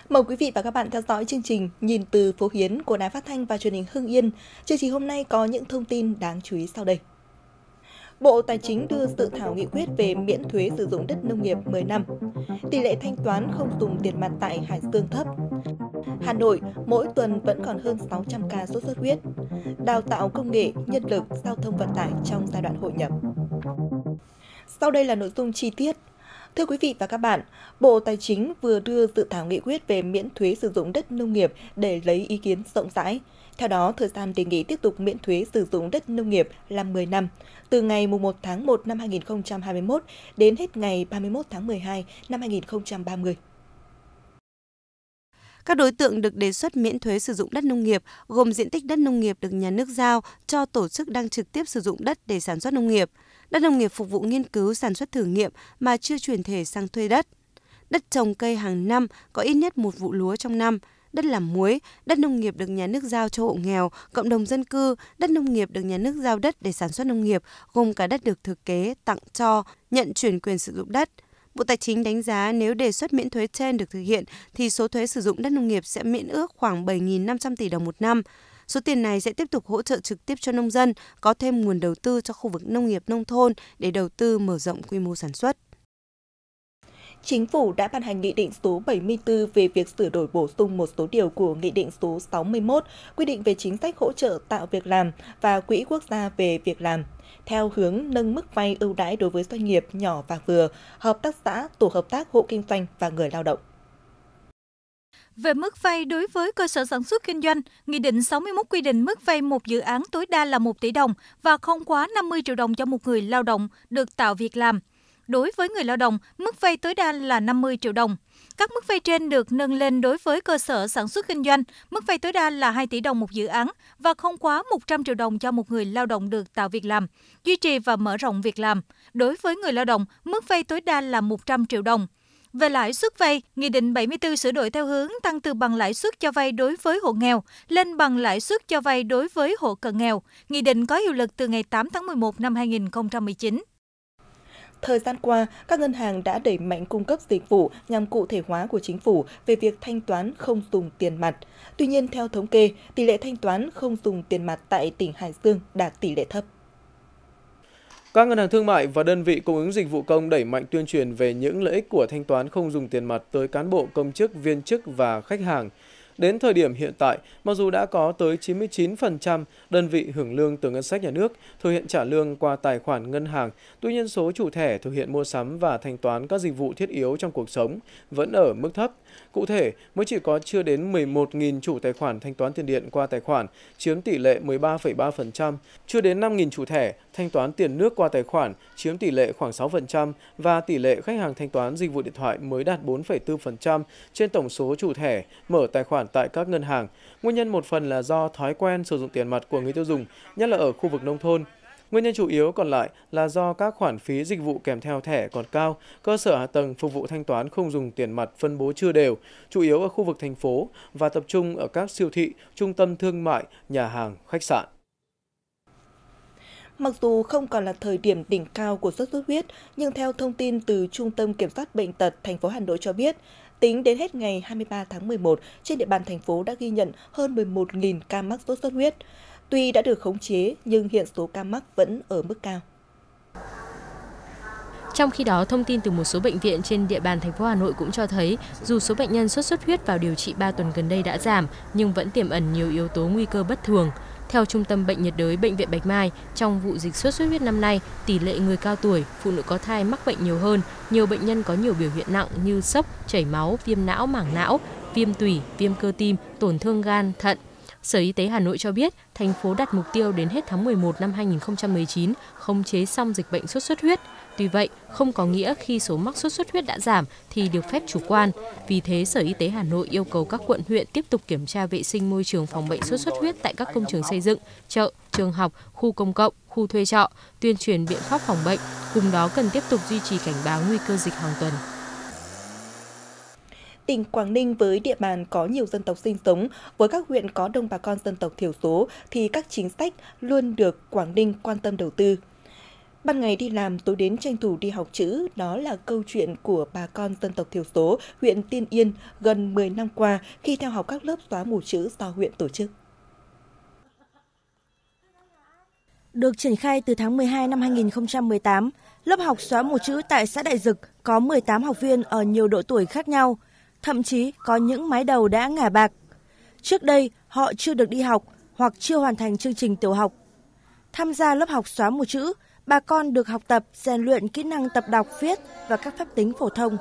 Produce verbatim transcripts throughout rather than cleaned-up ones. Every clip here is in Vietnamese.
Mời quý vị và các bạn theo dõi chương trình Nhìn từ phố Hiến của Đài Phát thanh và Truyền hình Hưng Yên. Chương trình hôm nay có những thông tin đáng chú ý sau đây. Bộ Tài chính đưa dự thảo nghị quyết về miễn thuế sử dụng đất nông nghiệp mười năm. Tỷ lệ thanh toán không dùng tiền mặt tại Hải Dương thấp. Hà Nội, mỗi tuần vẫn còn hơn sáu trăm ca sốt xuất huyết. Đào tạo công nghệ, nhân lực, giao thông vận tải trong giai đoạn hội nhập. Sau đây là nội dung chi tiết. Thưa quý vị và các bạn, Bộ Tài chính vừa đưa dự thảo nghị quyết về miễn thuế sử dụng đất nông nghiệp để lấy ý kiến rộng rãi. Theo đó, thời gian đề nghị tiếp tục miễn thuế sử dụng đất nông nghiệp là mười năm, từ ngày mùng một tháng một năm hai nghìn không trăm hai mươi mốt đến hết ngày ba mươi mốt tháng mười hai năm hai nghìn không trăm ba mươi. Các đối tượng được đề xuất miễn thuế sử dụng đất nông nghiệp gồm diện tích đất nông nghiệp được nhà nước giao cho tổ chức đang trực tiếp sử dụng đất để sản xuất nông nghiệp, đất nông nghiệp phục vụ nghiên cứu sản xuất thử nghiệm mà chưa chuyển thể sang thuê đất, đất trồng cây hàng năm có ít nhất một vụ lúa trong năm, đất làm muối, đất nông nghiệp được nhà nước giao cho hộ nghèo, cộng đồng dân cư, đất nông nghiệp được nhà nước giao đất để sản xuất nông nghiệp gồm cả đất được thực kế, tặng cho, nhận chuyển quyền sử dụng đất. Bộ Tài chính đánh giá nếu đề xuất miễn thuế trên được thực hiện thì số thuế sử dụng đất nông nghiệp sẽ miễn ước khoảng bảy nghìn năm trăm tỷ đồng một năm. Số tiền này sẽ tiếp tục hỗ trợ trực tiếp cho nông dân, có thêm nguồn đầu tư cho khu vực nông nghiệp nông thôn để đầu tư mở rộng quy mô sản xuất. Chính phủ đã ban hành Nghị định số bảy mươi tư về việc sửa đổi bổ sung một số điều của Nghị định số sáu mươi mốt quy định về chính sách hỗ trợ tạo việc làm và Quỹ quốc gia về việc làm, theo hướng nâng mức vay ưu đãi đối với doanh nghiệp nhỏ và vừa, hợp tác xã, tổ hợp tác hộ kinh doanh và người lao động. Về mức vay đối với cơ sở sản xuất kinh doanh, Nghị định sáu mươi mốt quy định mức vay một dự án tối đa là một tỷ đồng và không quá năm mươi triệu đồng cho một người lao động được tạo việc làm. Đối với người lao động, mức vay tối đa là năm mươi triệu đồng. Các mức vay trên được nâng lên đối với cơ sở sản xuất kinh doanh, mức vay tối đa là hai tỷ đồng một dự án và không quá một trăm triệu đồng cho một người lao động được tạo việc làm, duy trì và mở rộng việc làm. Đối với người lao động, mức vay tối đa là một trăm triệu đồng. Về lãi suất vay, Nghị định bảy mươi tư sửa đổi theo hướng tăng từ bằng lãi suất cho vay đối với hộ nghèo lên bằng lãi suất cho vay đối với hộ cận nghèo. Nghị định có hiệu lực từ ngày tám tháng mười một năm hai nghìn không trăm mười chín. Thời gian qua, các ngân hàng đã đẩy mạnh cung cấp dịch vụ nhằm cụ thể hóa của chính phủ về việc thanh toán không dùng tiền mặt. Tuy nhiên, theo thống kê, tỷ lệ thanh toán không dùng tiền mặt tại tỉnh Hải Dương đạt tỷ lệ thấp. Các ngân hàng thương mại và đơn vị cung ứng dịch vụ công đẩy mạnh tuyên truyền về những lợi ích của thanh toán không dùng tiền mặt tới cán bộ, công chức, viên chức và khách hàng. Đến thời điểm hiện tại, mặc dù đã có tới chín mươi chín phần trăm đơn vị hưởng lương từ ngân sách nhà nước thực hiện trả lương qua tài khoản ngân hàng, tuy nhiên số chủ thẻ thực hiện mua sắm và thanh toán các dịch vụ thiết yếu trong cuộc sống vẫn ở mức thấp. Cụ thể, mới chỉ có chưa đến mười một nghìn chủ tài khoản thanh toán tiền điện qua tài khoản, chiếm tỷ lệ mười ba phẩy ba phần trăm, chưa đến năm nghìn chủ thẻ thanh toán tiền nước qua tài khoản, chiếm tỷ lệ khoảng sáu phần trăm và tỷ lệ khách hàng thanh toán dịch vụ điện thoại mới đạt bốn phẩy bốn phần trăm trên tổng số chủ thẻ mở tài khoản tại các ngân hàng. Nguyên nhân một phần là do thói quen sử dụng tiền mặt của người tiêu dùng, nhất là ở khu vực nông thôn. Nguyên nhân chủ yếu còn lại là do các khoản phí dịch vụ kèm theo thẻ còn cao, cơ sở hạ tầng phục vụ thanh toán không dùng tiền mặt phân bố chưa đều, chủ yếu ở khu vực thành phố và tập trung ở các siêu thị, trung tâm thương mại, nhà hàng, khách sạn. Mặc dù không còn là thời điểm đỉnh cao của sốt xuất huyết, nhưng theo thông tin từ Trung tâm Kiểm soát Bệnh tật thành phố Hà Nội cho biết, tính đến hết ngày hai mươi ba tháng mười một, trên địa bàn thành phố đã ghi nhận hơn mười một nghìn ca mắc sốt xuất huyết. Tuy đã được khống chế, nhưng hiện số ca mắc vẫn ở mức cao. Trong khi đó, thông tin từ một số bệnh viện trên địa bàn thành phố Hà Nội cũng cho thấy, dù số bệnh nhân sốt xuất huyết vào điều trị ba tuần gần đây đã giảm, nhưng vẫn tiềm ẩn nhiều yếu tố nguy cơ bất thường. Theo Trung tâm Bệnh nhiệt đới Bệnh viện Bạch Mai, trong vụ dịch sốt xuất huyết năm nay, tỷ lệ người cao tuổi, phụ nữ có thai mắc bệnh nhiều hơn. Nhiều bệnh nhân có nhiều biểu hiện nặng như sốc, chảy máu, viêm não, màng não, viêm tủy, viêm cơ tim, tổn thương gan, thận. Sở Y tế Hà Nội cho biết, thành phố đặt mục tiêu đến hết tháng mười một năm hai nghìn không trăm mười chín khống chế xong dịch bệnh sốt xuất huyết. Tuy vậy, không có nghĩa khi số mắc sốt xuất huyết đã giảm thì được phép chủ quan. Vì thế, Sở Y tế Hà Nội yêu cầu các quận huyện tiếp tục kiểm tra vệ sinh môi trường phòng bệnh sốt xuất huyết tại các công trường xây dựng, chợ, trường học, khu công cộng, khu thuê trọ, tuyên truyền biện pháp phòng bệnh. Cùng đó cần tiếp tục duy trì cảnh báo nguy cơ dịch hàng tuần. Tỉnh Quảng Ninh với địa bàn có nhiều dân tộc sinh sống, với các huyện có đông bà con dân tộc thiểu số thì các chính sách luôn được Quảng Ninh quan tâm đầu tư. Ban ngày đi làm, tối đến tranh thủ đi học chữ, đó là câu chuyện của bà con dân tộc thiểu số huyện Tiên Yên gần mười năm qua khi theo học các lớp xóa mù chữ do huyện tổ chức. Được triển khai từ tháng mười hai năm hai nghìn không trăm mười tám, lớp học xóa mù chữ tại xã Đại Dực có mười tám học viên ở nhiều độ tuổi khác nhau, thậm chí có những mái đầu đã ngả bạc. Trước đây, họ chưa được đi học hoặc chưa hoàn thành chương trình tiểu học. Tham gia lớp học xóa mù chữ, bà con được học tập, rèn luyện kỹ năng tập đọc, viết và các phép tính phổ thông.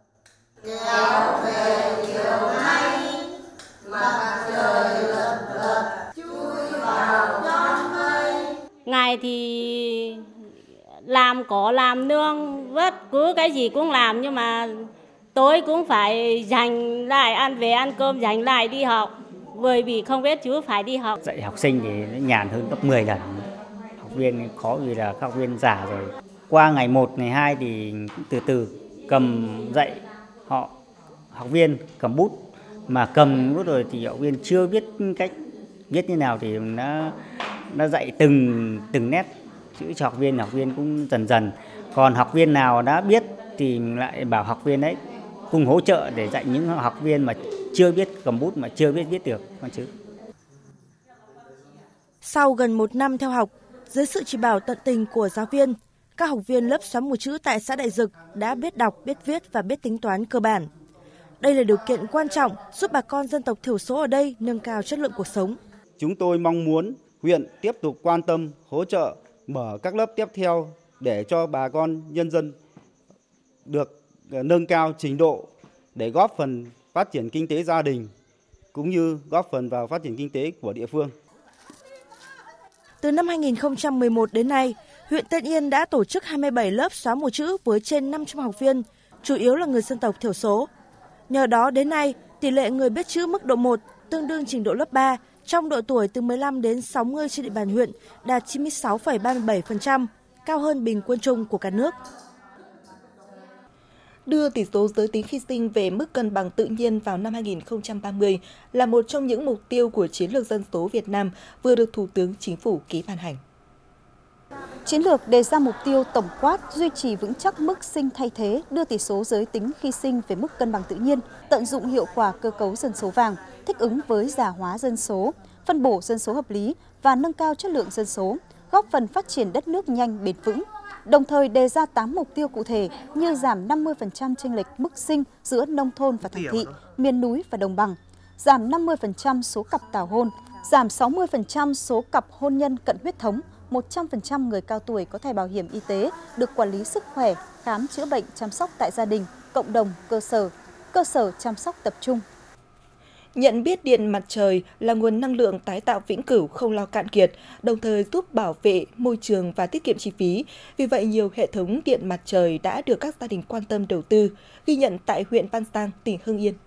Ngày thì làm có làm nương, vất cứ cái gì cũng làm, nhưng mà tối cũng phải dành lại ăn về ăn cơm, dành lại đi học. Bởi vì không biết chữ phải đi học. Dạy học sinh thì nó nhàn hơn gấp mười lần. Học viên khó vì là các học viên già rồi. Qua ngày một, ngày hai thì từ từ cầm dạy họ, học viên cầm bút. Mà cầm bút rồi thì học viên chưa biết cách viết như nào thì nó, nó dạy từng, từng nét chữ cho học viên, học viên cũng dần dần. Còn học viên nào đã biết thì mình lại bảo học viên ấy cùng hỗ trợ để dạy những học viên mà chưa biết cầm bút, mà chưa biết viết được con chữ. Sau gần một năm theo học, dưới sự chỉ bảo tận tình của giáo viên, các học viên lớp xóa mù chữ tại xã Đại Dực đã biết đọc, biết viết và biết tính toán cơ bản. Đây là điều kiện quan trọng giúp bà con dân tộc thiểu số ở đây nâng cao chất lượng cuộc sống. Chúng tôi mong muốn huyện tiếp tục quan tâm, hỗ trợ, mở các lớp tiếp theo để cho bà con nhân dân được nâng cao trình độ để góp phần phát triển kinh tế gia đình cũng như góp phần vào phát triển kinh tế của địa phương. Từ năm hai nghìn không trăm mười một đến nay, huyện Tiên Yên đã tổ chức hai mươi bảy lớp xóa mù chữ với trên năm trăm học viên, chủ yếu là người dân tộc thiểu số. Nhờ đó đến nay, tỷ lệ người biết chữ mức độ một tương đương trình độ lớp ba trong độ tuổi từ mười lăm đến sáu mươi trên địa bàn huyện đạt chín mươi sáu phẩy ba mươi bảy phần trăm, cao hơn bình quân chung của cả nước. Đưa tỷ số giới tính khi sinh về mức cân bằng tự nhiên vào năm hai nghìn không trăm ba mươi là một trong những mục tiêu của Chiến lược Dân số Việt Nam vừa được Thủ tướng Chính phủ ký ban hành. Chiến lược đề ra mục tiêu tổng quát duy trì vững chắc mức sinh thay thế, đưa tỷ số giới tính khi sinh về mức cân bằng tự nhiên, tận dụng hiệu quả cơ cấu dân số vàng, thích ứng với già hóa dân số, phân bổ dân số hợp lý và nâng cao chất lượng dân số, góp phần phát triển đất nước nhanh bền vững. Đồng thời đề ra tám mục tiêu cụ thể như giảm năm mươi phần trăm chênh lệch mức sinh giữa nông thôn và thành thị, miền núi và đồng bằng, giảm năm mươi phần trăm số cặp tảo hôn, giảm sáu mươi phần trăm số cặp hôn nhân cận huyết thống, một trăm phần trăm người cao tuổi có thẻ bảo hiểm y tế được quản lý sức khỏe, khám chữa bệnh, chăm sóc tại gia đình, cộng đồng, cơ sở, cơ sở chăm sóc tập trung. Nhận biết điện mặt trời là nguồn năng lượng tái tạo vĩnh cửu không lo cạn kiệt, đồng thời giúp bảo vệ môi trường và tiết kiệm chi phí. Vì vậy, nhiều hệ thống điện mặt trời đã được các gia đình quan tâm đầu tư, ghi nhận tại huyện Văn Giang, tỉnh Hưng Yên.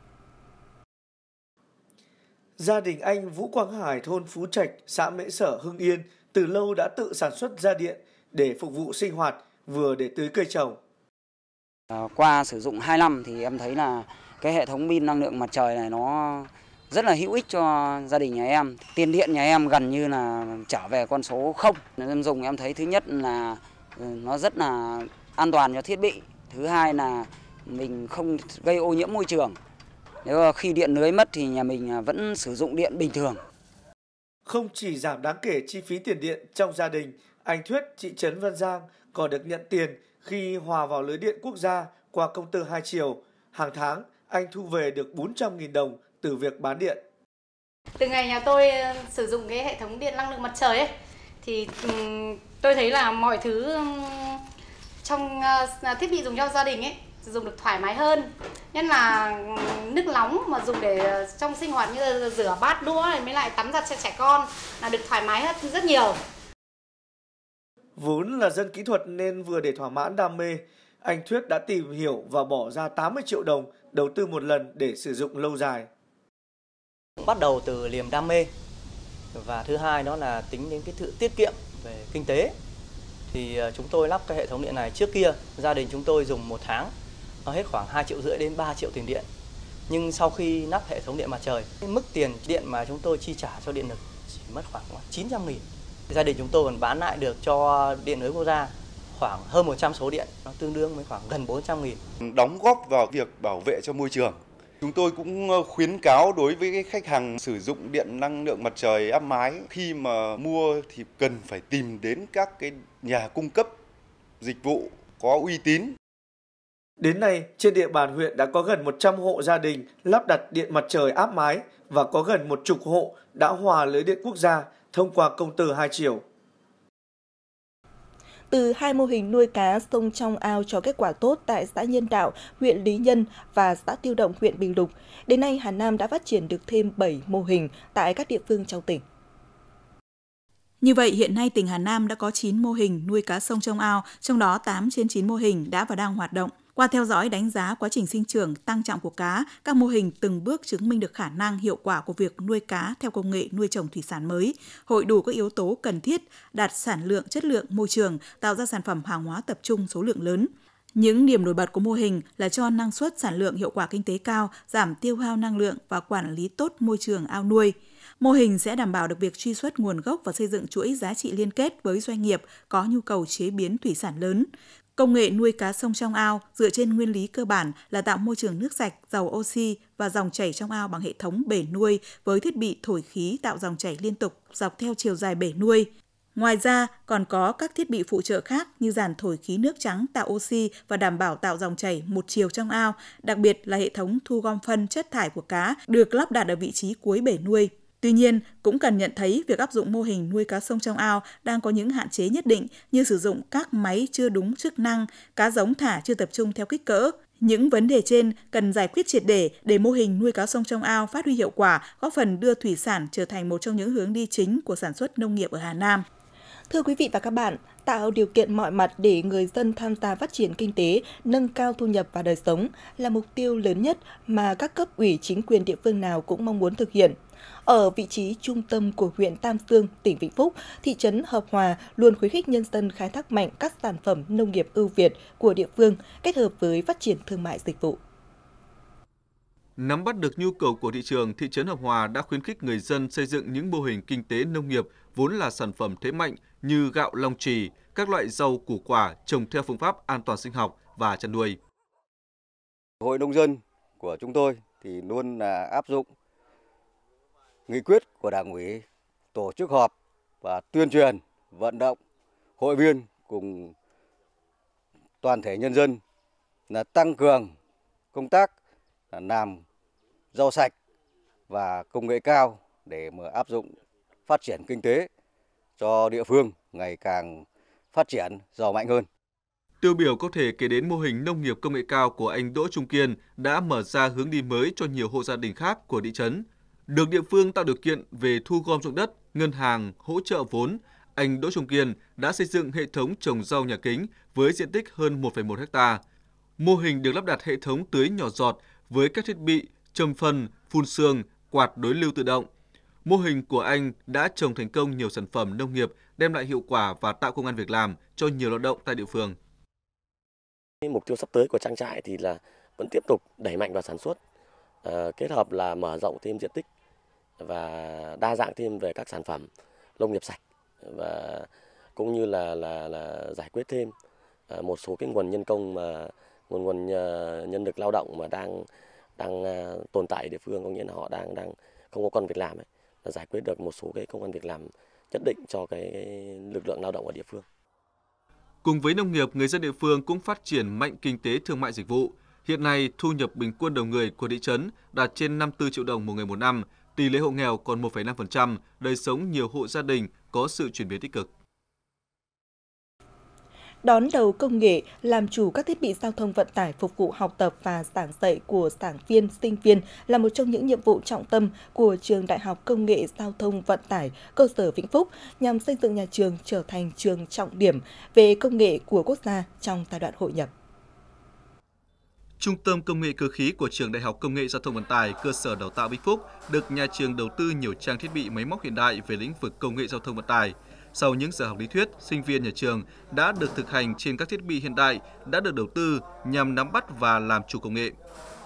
Gia đình anh Vũ Quang Hải, thôn Phú Trạch, xã Mễ Sở, Hưng Yên từ lâu đã tự sản xuất ra điện để phục vụ sinh hoạt, vừa để tưới cây trồng. Qua sử dụng hai năm thì em thấy là cái hệ thống pin năng lượng mặt trời này nó rất là hữu ích cho gia đình nhà em. Tiền điện nhà em gần như là trở về con số không. Em dùng em thấy thứ nhất là nó rất là an toàn cho thiết bị. Thứ hai là mình không gây ô nhiễm môi trường. Nếu khi điện lưới mất thì nhà mình vẫn sử dụng điện bình thường. Không chỉ giảm đáng kể chi phí tiền điện trong gia đình, anh Thuyết, thị trấn Văn Giang còn được nhận tiền khi hòa vào lưới điện quốc gia qua công tơ hai chiều. Hàng tháng, anh thu về được bốn trăm nghìn đồng từ việc bán điện. Từ ngày nhà tôi sử dụng cái hệ thống điện năng lượng mặt trời ấy, thì tôi thấy là mọi thứ trong thiết bị dùng cho gia đình ấy dùng được thoải mái hơn. Nhất là nước nóng mà dùng để trong sinh hoạt như là rửa bát đũa này, mới lại tắm giặt cho trẻ con là được thoải mái hơn rất nhiều. Vốn là dân kỹ thuật nên vừa để thỏa mãn đam mê, anh Thuyết đã tìm hiểu và bỏ ra tám mươi triệu đồng đầu tư một lần để sử dụng lâu dài. Bắt đầu từ niềm đam mê và thứ hai đó là tính đến cái sự tiết kiệm về kinh tế. Thì chúng tôi lắp cái hệ thống điện này, trước kia gia đình chúng tôi dùng một tháng nó hết khoảng hai triệu rưỡi đến ba triệu tiền điện. Nhưng sau khi lắp hệ thống điện mặt trời, mức tiền điện mà chúng tôi chi trả cho điện lực chỉ mất khoảng chín trăm nghìn. Gia đình chúng tôi còn bán lại được cho Điện lưới quốc gia khoảng hơn một trăm số điện, nó tương đương với khoảng gần bốn trăm nghìn. Đóng góp vào việc bảo vệ cho môi trường. Chúng tôi cũng khuyến cáo đối với khách hàng sử dụng điện năng lượng mặt trời áp mái, khi mà mua thì cần phải tìm đến các cái nhà cung cấp dịch vụ có uy tín. Đến nay, trên địa bàn huyện đã có gần một trăm hộ gia đình lắp đặt điện mặt trời áp mái và có gần một chục hộ đã hòa lưới điện quốc gia thông qua công tơ hai chiều. Từ hai mô hình nuôi cá sông trong ao cho kết quả tốt tại xã Nhân Đạo, huyện Lý Nhân và xã Tiêu Động, huyện Bình Lục, đến nay Hà Nam đã phát triển được thêm bảy mô hình tại các địa phương trong tỉnh. Như vậy, hiện nay tỉnh Hà Nam đã có chín mô hình nuôi cá sông trong ao, trong đó tám trên chín mô hình đã và đang hoạt động. Qua theo dõi đánh giá quá trình sinh trưởng, tăng trọng của cá, các mô hình từng bước chứng minh được khả năng hiệu quả của việc nuôi cá theo công nghệ nuôi trồng thủy sản mới, hội đủ các yếu tố cần thiết, đạt sản lượng, chất lượng, môi trường, tạo ra sản phẩm hàng hóa tập trung số lượng lớn. Những điểm nổi bật của mô hình là cho năng suất, sản lượng, hiệu quả kinh tế cao, giảm tiêu hao năng lượng và quản lý tốt môi trường ao nuôi. Mô hình sẽ đảm bảo được việc truy xuất nguồn gốc và xây dựng chuỗi giá trị liên kết với doanh nghiệp có nhu cầu chế biến thủy sản lớn. Công nghệ nuôi cá sông trong ao dựa trên nguyên lý cơ bản là tạo môi trường nước sạch, giàu oxy và dòng chảy trong ao bằng hệ thống bể nuôi với thiết bị thổi khí tạo dòng chảy liên tục dọc theo chiều dài bể nuôi. Ngoài ra, còn có các thiết bị phụ trợ khác như dàn thổi khí nước trắng tạo oxy và đảm bảo tạo dòng chảy một chiều trong ao, đặc biệt là hệ thống thu gom phân chất thải của cá được lắp đặt ở vị trí cuối bể nuôi. Tuy nhiên, cũng cần nhận thấy việc áp dụng mô hình nuôi cá sông trong ao đang có những hạn chế nhất định như sử dụng các máy chưa đúng chức năng, cá giống thả chưa tập trung theo kích cỡ. Những vấn đề trên cần giải quyết triệt để để mô hình nuôi cá sông trong ao phát huy hiệu quả, góp phần đưa thủy sản trở thành một trong những hướng đi chính của sản xuất nông nghiệp ở Hà Nam. Thưa quý vị và các bạn, tạo điều kiện mọi mặt để người dân tham gia phát triển kinh tế, nâng cao thu nhập và đời sống là mục tiêu lớn nhất mà các cấp ủy chính quyền địa phương nào cũng mong muốn thực hiện. Ở vị trí trung tâm của huyện Tam Dương, tỉnh Vĩnh Phúc, thị trấn Hợp Hòa luôn khuyến khích nhân dân khai thác mạnh các sản phẩm nông nghiệp ưu việt của địa phương kết hợp với phát triển thương mại dịch vụ. Nắm bắt được nhu cầu của thị trường, thị trấn Hợp Hòa đã khuyến khích người dân xây dựng những mô hình kinh tế nông nghiệp vốn là sản phẩm thế mạnh như gạo Long Trì, các loại rau củ quả trồng theo phương pháp an toàn sinh học và chăn nuôi. Hội nông dân của chúng tôi thì luôn là áp dụng nghị quyết của Đảng ủy, tổ chức họp và tuyên truyền, vận động hội viên cùng toàn thể nhân dân là tăng cường công tác là làm rau sạch và công nghệ cao để mà áp dụng phát triển kinh tế cho địa phương ngày càng phát triển giàu mạnh hơn. Tiêu biểu có thể kể đến mô hình nông nghiệp công nghệ cao của anh Đỗ Trung Kiên đã mở ra hướng đi mới cho nhiều hộ gia đình khác của thị trấn. Được địa phương tạo điều kiện về thu gom ruộng đất, ngân hàng hỗ trợ vốn, anh Đỗ Trung Kiên đã xây dựng hệ thống trồng rau nhà kính với diện tích hơn một phẩy một héc ta. Mô hình được lắp đặt hệ thống tưới nhỏ giọt với các thiết bị châm phân, phun sương, quạt đối lưu tự động. Mô hình của anh đã trồng thành công nhiều sản phẩm nông nghiệp, đem lại hiệu quả và tạo công ăn việc làm cho nhiều lao động tại địa phương. Mục tiêu sắp tới của trang trại thì là vẫn tiếp tục đẩy mạnh vào sản xuất, uh, kết hợp là mở rộng thêm diện tích và đa dạng thêm về các sản phẩm nông nghiệp sạch, và cũng như là là là giải quyết thêm uh, một số cái nguồn nhân công mà nguồn nguồn uh, nhân lực lao động mà đang đang uh, tồn tại ở địa phương, có nghĩa là họ đang đang không có công ăn việc làm ấy, là giải quyết được một số cái công ăn việc làm nhất định cho cái lực lượng lao động ở địa phương. Cùng với nông nghiệp, người dân địa phương cũng phát triển mạnh kinh tế thương mại dịch vụ. Hiện nay, thu nhập bình quân đầu người của thị trấn đạt trên năm mươi tư triệu đồng một người một năm, tỷ lệ hộ nghèo còn một phẩy năm phần trăm, đời sống nhiều hộ gia đình có sự chuyển biến tích cực. Đón đầu công nghệ, làm chủ các thiết bị giao thông vận tải phục vụ học tập và giảng dạy của giảng viên, sinh viên là một trong những nhiệm vụ trọng tâm của Trường Đại học Công nghệ Giao thông Vận tải cơ sở Vĩnh Phúc nhằm xây dựng nhà trường trở thành trường trọng điểm về công nghệ của quốc gia trong giai đoạn hội nhập. Trung tâm Công nghệ Cơ khí của Trường Đại học Công nghệ Giao thông Vận tải cơ sở đào tạo Vĩnh Phúc được nhà trường đầu tư nhiều trang thiết bị máy móc hiện đại về lĩnh vực công nghệ giao thông vận tải. Sau những giờ học lý thuyết, sinh viên nhà trường đã được thực hành trên các thiết bị hiện đại đã được đầu tư nhằm nắm bắt và làm chủ công nghệ.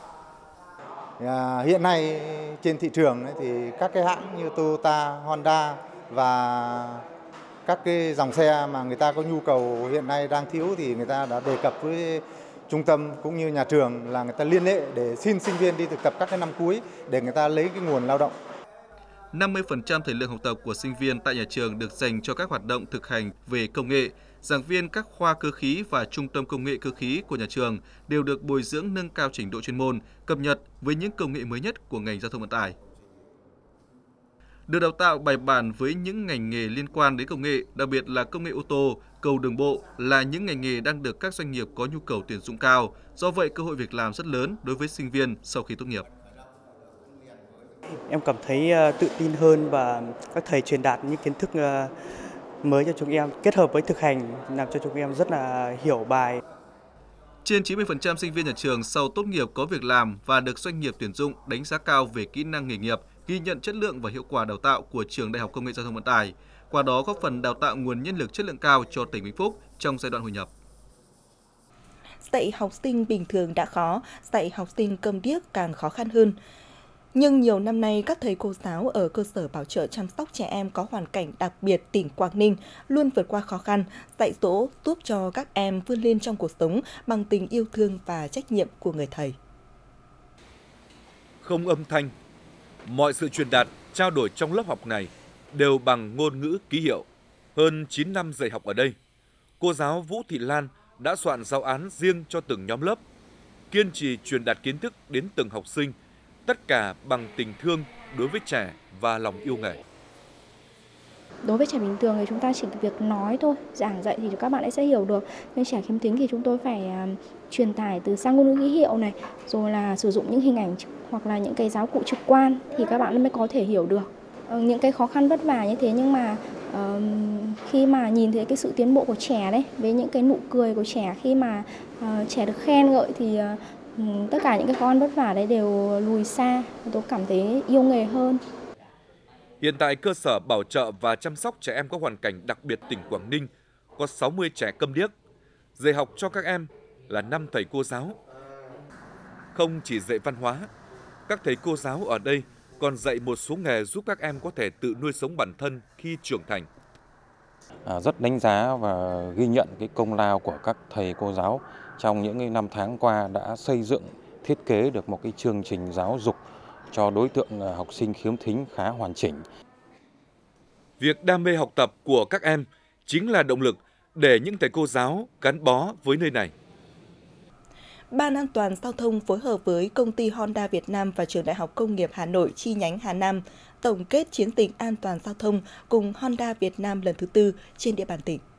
À, hiện nay trên thị trường ấy, thì các cái hãng như Toyota, Honda và các cái dòng xe mà người ta có nhu cầu hiện nay đang thiếu thì người ta đã đề cập với trung tâm cũng như nhà trường là người ta liên hệ để xin sinh viên đi thực tập các cái năm cuối để người ta lấy cái nguồn lao động. năm mươi phần trăm thời lượng học tập của sinh viên tại nhà trường được dành cho các hoạt động thực hành về công nghệ. Giảng viên các khoa cơ khí và trung tâm công nghệ cơ khí của nhà trường đều được bồi dưỡng nâng cao trình độ chuyên môn, cập nhật với những công nghệ mới nhất của ngành giao thông vận tải. Được đào tạo bài bản với những ngành nghề liên quan đến công nghệ, đặc biệt là công nghệ ô tô, cầu đường bộ là những ngành nghề đang được các doanh nghiệp có nhu cầu tuyển dụng cao. Do vậy, cơ hội việc làm rất lớn đối với sinh viên sau khi tốt nghiệp. Em cảm thấy tự tin hơn và các thầy truyền đạt những kiến thức mới cho chúng em, kết hợp với thực hành làm cho chúng em rất là hiểu bài. Trên chín mươi phần trăm sinh viên nhà trường sau tốt nghiệp có việc làm và được doanh nghiệp tuyển dụng đánh giá cao về kỹ năng nghề nghiệp, ghi nhận chất lượng và hiệu quả đào tạo của Trường Đại học Công nghệ Giao thông Vận tải. Qua đó góp phần đào tạo nguồn nhân lực chất lượng cao cho tỉnh Vĩnh Phúc trong giai đoạn hội nhập. Dạy học sinh bình thường đã khó, dạy học sinh câm điếc càng khó khăn hơn. Nhưng nhiều năm nay, các thầy cô giáo ở cơ sở bảo trợ chăm sóc trẻ em có hoàn cảnh đặc biệt tỉnh Quảng Ninh luôn vượt qua khó khăn, dạy dỗ giúp cho các em vươn lên trong cuộc sống bằng tình yêu thương và trách nhiệm của người thầy. Không âm thanh, mọi sự truyền đạt, trao đổi trong lớp học này đều bằng ngôn ngữ ký hiệu. Hơn chín năm dạy học ở đây, cô giáo Vũ Thị Lan đã soạn giáo án riêng cho từng nhóm lớp, kiên trì truyền đạt kiến thức đến từng học sinh, tất cả bằng tình thương đối với trẻ và lòng yêu nghề. Đối với trẻ bình thường thì chúng ta chỉ việc nói thôi, giảng dạy thì các bạn ấy sẽ hiểu được. Nhưng trẻ khiếm thính thì chúng tôi phải uh, truyền tải từ sang ngôn ngữ ký hiệu này, rồi là sử dụng những hình ảnh hoặc là những cái giáo cụ trực quan thì các bạn mới có thể hiểu được. Uh, những cái khó khăn vất vả như thế nhưng mà uh, khi mà nhìn thấy cái sự tiến bộ của trẻ đấy, với những cái nụ cười của trẻ khi mà uh, trẻ được khen ngợi thì uh, tất cả những cái khó khăn vất vả đấy đều lùi xa, tôi cảm thấy yêu nghề hơn. Hiện tại, cơ sở bảo trợ và chăm sóc trẻ em có hoàn cảnh đặc biệt tỉnh Quảng Ninh có sáu mươi trẻ câm điếc. Dạy học cho các em là năm thầy cô giáo. Không chỉ dạy văn hóa, các thầy cô giáo ở đây còn dạy một số nghề giúp các em có thể tự nuôi sống bản thân khi trưởng thành. À, rất đánh giá và ghi nhận cái công lao của các thầy cô giáo trong những năm tháng qua đã xây dựng, thiết kế được một cái chương trình giáo dục cho đối tượng học sinh khiếm thính khá hoàn chỉnh. Việc đam mê học tập của các em chính là động lực để những thầy cô giáo gắn bó với nơi này. Ban An toàn Giao thông phối hợp với Công ty Honda Việt Nam và Trường Đại học Công nghiệp Hà Nội chi nhánh Hà Nam tổng kết chiến dịch an toàn giao thông cùng Honda Việt Nam lần thứ tư trên địa bàn tỉnh.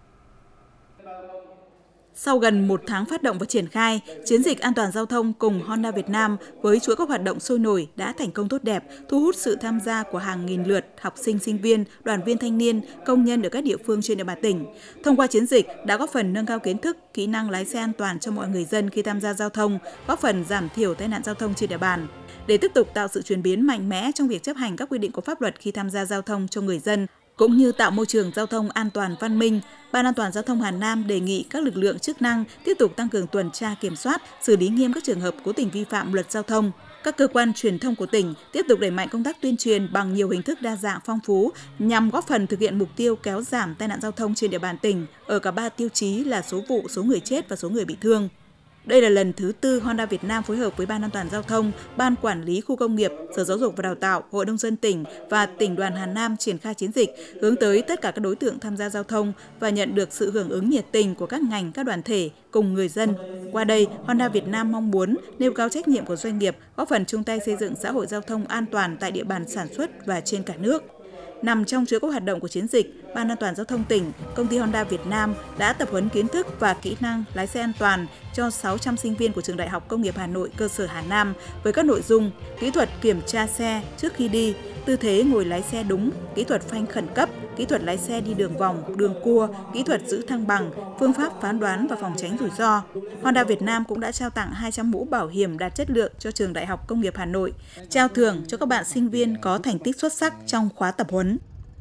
Sau gần một tháng phát động và triển khai, chiến dịch an toàn giao thông cùng Honda Việt Nam với chuỗi các hoạt động sôi nổi đã thành công tốt đẹp, thu hút sự tham gia của hàng nghìn lượt học sinh, sinh viên, đoàn viên thanh niên, công nhân ở các địa phương trên địa bàn tỉnh. Thông qua chiến dịch đã góp phần nâng cao kiến thức, kỹ năng lái xe an toàn cho mọi người dân khi tham gia giao thông, góp phần giảm thiểu tai nạn giao thông trên địa bàn. Để tiếp tục tạo sự chuyển biến mạnh mẽ trong việc chấp hành các quy định của pháp luật khi tham gia giao thông cho người dân, cũng như tạo môi trường giao thông an toàn văn minh, Ban An toàn Giao thông Hà Nam đề nghị các lực lượng chức năng tiếp tục tăng cường tuần tra kiểm soát, xử lý nghiêm các trường hợp cố tình vi phạm luật giao thông. Các cơ quan truyền thông của tỉnh tiếp tục đẩy mạnh công tác tuyên truyền bằng nhiều hình thức đa dạng phong phú nhằm góp phần thực hiện mục tiêu kéo giảm tai nạn giao thông trên địa bàn tỉnh ở cả ba tiêu chí là số vụ, số người chết và số người bị thương. Đây là lần thứ tư Honda Việt Nam phối hợp với Ban An toàn Giao thông, Ban Quản lý Khu công nghiệp, Sở Giáo dục và Đào tạo, Hội nông dân tỉnh và Tỉnh đoàn Hà Nam triển khai chiến dịch hướng tới tất cả các đối tượng tham gia giao thông và nhận được sự hưởng ứng nhiệt tình của các ngành, các đoàn thể cùng người dân. Qua đây, Honda Việt Nam mong muốn nêu cao trách nhiệm của doanh nghiệp, góp phần chung tay xây dựng xã hội giao thông an toàn tại địa bàn sản xuất và trên cả nước. Nằm trong chuỗi các hoạt động của chiến dịch, Ban An toàn Giao thông tỉnh, Công ty Honda Việt Nam đã tập huấn kiến thức và kỹ năng lái xe an toàn cho sáu trăm sinh viên của Trường Đại học Công nghiệp Hà Nội cơ sở Hà Nam với các nội dung kỹ thuật kiểm tra xe trước khi đi, tư thế ngồi lái xe đúng, kỹ thuật phanh khẩn cấp, kỹ thuật lái xe đi đường vòng, đường cua, kỹ thuật giữ thăng bằng, phương pháp phán đoán và phòng tránh rủi ro. Honda Việt Nam cũng đã trao tặng hai trăm mũ bảo hiểm đạt chất lượng cho Trường Đại học Công nghiệp Hà Nội, trao thưởng cho các bạn sinh viên có thành tích xuất sắc trong khóa tập huấn.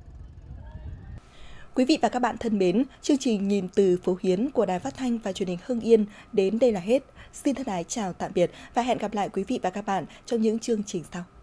Quý vị và các bạn thân mến, chương trình Nhìn từ phố Hiến của Đài Phát thanh và Truyền hình Hưng Yên đến đây là hết. Xin thân ái chào tạm biệt và hẹn gặp lại quý vị và các bạn trong những chương trình sau.